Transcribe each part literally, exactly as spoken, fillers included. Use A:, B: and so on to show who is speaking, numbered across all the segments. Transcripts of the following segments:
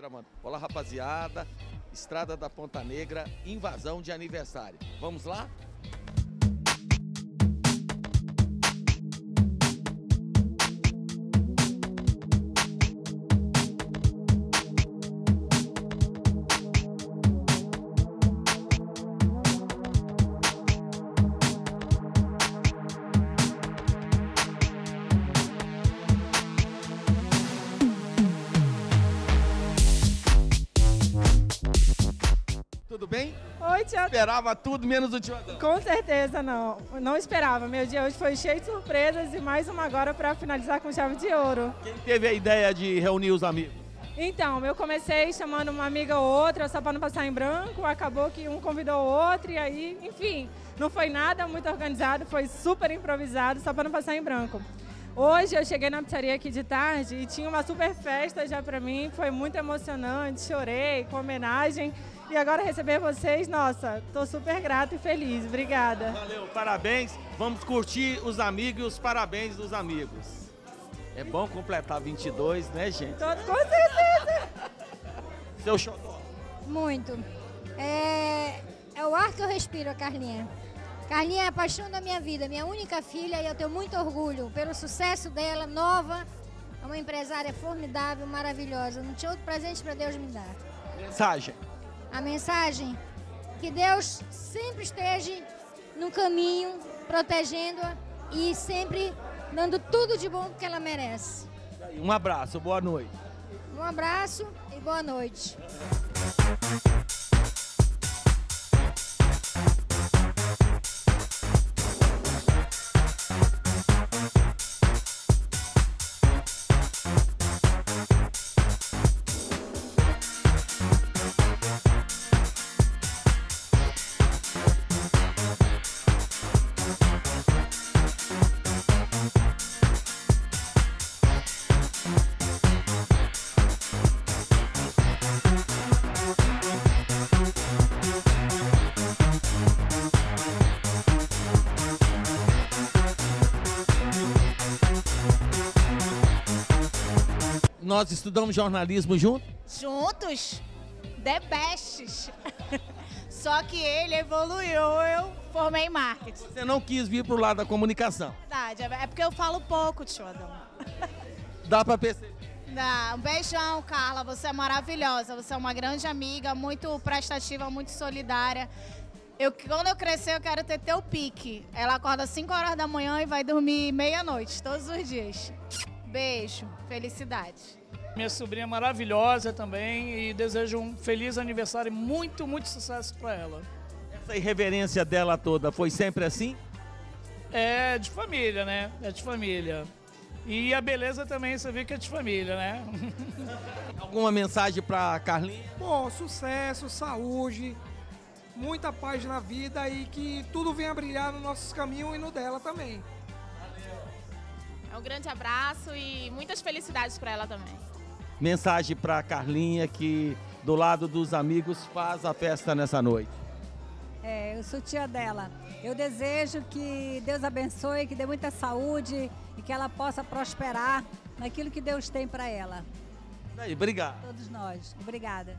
A: gravando. Olá, rapaziada. Estrada da Ponta Negra, invasão de aniversário. Vamos lá? Tudo bem?
B: Oi, Tiago.
A: Esperava tudo menos o tio Adão.
B: Com certeza não. Não esperava. Meu dia hoje foi cheio de surpresas e mais uma agora para finalizar com chave de ouro.
A: Quem teve a ideia de reunir os amigos?
B: Então, eu comecei chamando uma amiga ou outra, só para não passar em branco, acabou que um convidou o outro e aí, enfim, não foi nada muito organizado, foi super improvisado, só para não passar em branco. Hoje eu cheguei na pizzaria aqui de tarde e tinha uma super festa já para mim, foi muito emocionante, chorei com homenagem e agora receber vocês, nossa, tô super grata e feliz, obrigada.
A: Valeu, parabéns, vamos curtir os amigos e os parabéns dos amigos. É bom completar vinte e dois, né, gente?
B: Todo, com certeza.
A: Seu xodó.
C: Muito. É, é o ar que eu respiro, a Carlinha. Carlinha é a paixão da minha vida, minha única filha, e eu tenho muito orgulho pelo sucesso dela, nova, é uma empresária formidável, maravilhosa. Não tinha outro presente para Deus me dar.
A: Mensagem.
C: A mensagem, que Deus sempre esteja no caminho, protegendo-a e sempre dando tudo de bom que ela merece.
A: Um abraço, boa noite.
C: Um abraço e boa noite.
A: Nós estudamos jornalismo juntos?
D: Juntos? The bestes. Só que ele evoluiu, eu formei em marketing.
A: Você não quis vir pro lado da comunicação.
D: Verdade, é porque eu falo pouco, tio Adão.
A: Dá pra perceber.
D: Dá. Um beijão, Carla, você é maravilhosa, você é uma grande amiga, muito prestativa, muito solidária. Eu, quando eu crescer, eu quero ter teu pique. Ela acorda cinco horas da manhã e vai dormir meia-noite, todos os dias. Beijo, felicidade.
E: Minha sobrinha é maravilhosa também e desejo um feliz aniversário e muito, muito sucesso para ela.
A: Essa irreverência dela toda foi sempre assim?
E: É de família, né? É de família. E a beleza também, você vê que é de família, né?
A: Alguma mensagem pra Carlinha?
F: Bom, sucesso, saúde, muita paz na vida e que tudo venha brilhar nos nossos caminhos e no dela também.
G: É um grande abraço e muitas felicidades para ela também.
A: Mensagem pra Carlinha que do lado dos amigos faz a festa nessa noite.
H: É, eu sou tia dela. Eu desejo que Deus abençoe, que dê muita saúde e que ela possa prosperar naquilo que Deus tem para ela.
A: Aí, obrigado.
H: Todos nós. Obrigada.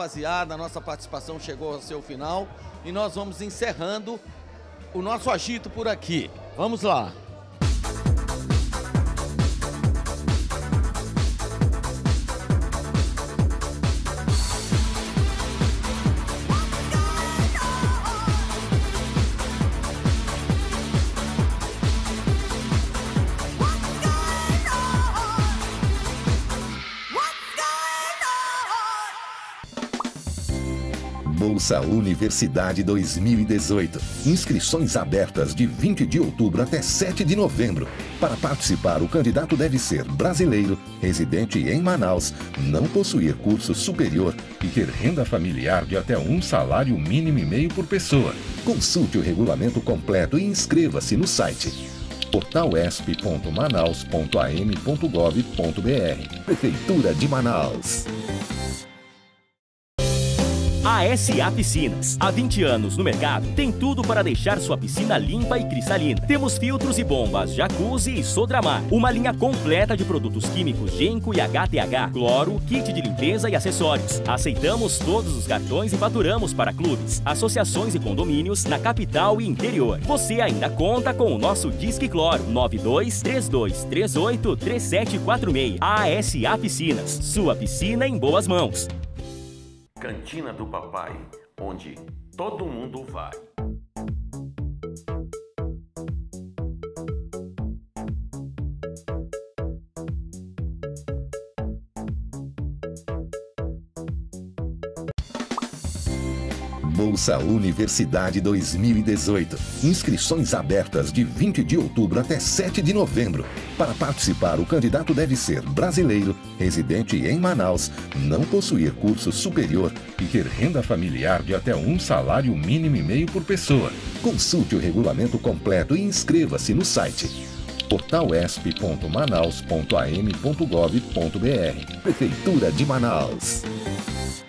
A: rapaziada, a nossa participação chegou ao seu final e nós vamos encerrando o nosso agito por aqui. Vamos lá.
I: Bolsa Universidade dois mil e dezoito. Inscrições abertas de vinte de outubro até sete de novembro. Para participar, o candidato deve ser brasileiro, residente em Manaus, não possuir curso superior e ter renda familiar de até um salário mínimo e meio por pessoa. Consulte o regulamento completo e inscreva-se no site portal esp ponto manaus ponto a m ponto gov ponto br. Prefeitura de Manaus.
J: A S A Piscinas. Há vinte anos no mercado, tem tudo para deixar sua piscina limpa e cristalina. Temos filtros e bombas, jacuzzi e Sodramar. Uma linha completa de produtos químicos Genco e H T H, cloro, kit de limpeza e acessórios. Aceitamos todos os cartões e faturamos para clubes, associações e condomínios na capital e interior. Você ainda conta com o nosso Disque Cloro nove dois três dois três oito três sete quatro seis. A S A Piscinas. Sua piscina em boas mãos.
K: Cantina do Papai, onde todo mundo vai.
I: Bolsa Universidade dois mil e dezoito. Inscrições abertas de vinte de outubro até sete de novembro. Para participar, o candidato deve ser brasileiro, residente em Manaus, não possuir curso superior e ter renda familiar de até um salário mínimo e meio por pessoa. Consulte o regulamento completo e inscreva-se no site portal esp ponto manaus ponto a m ponto gov ponto br. Prefeitura de Manaus.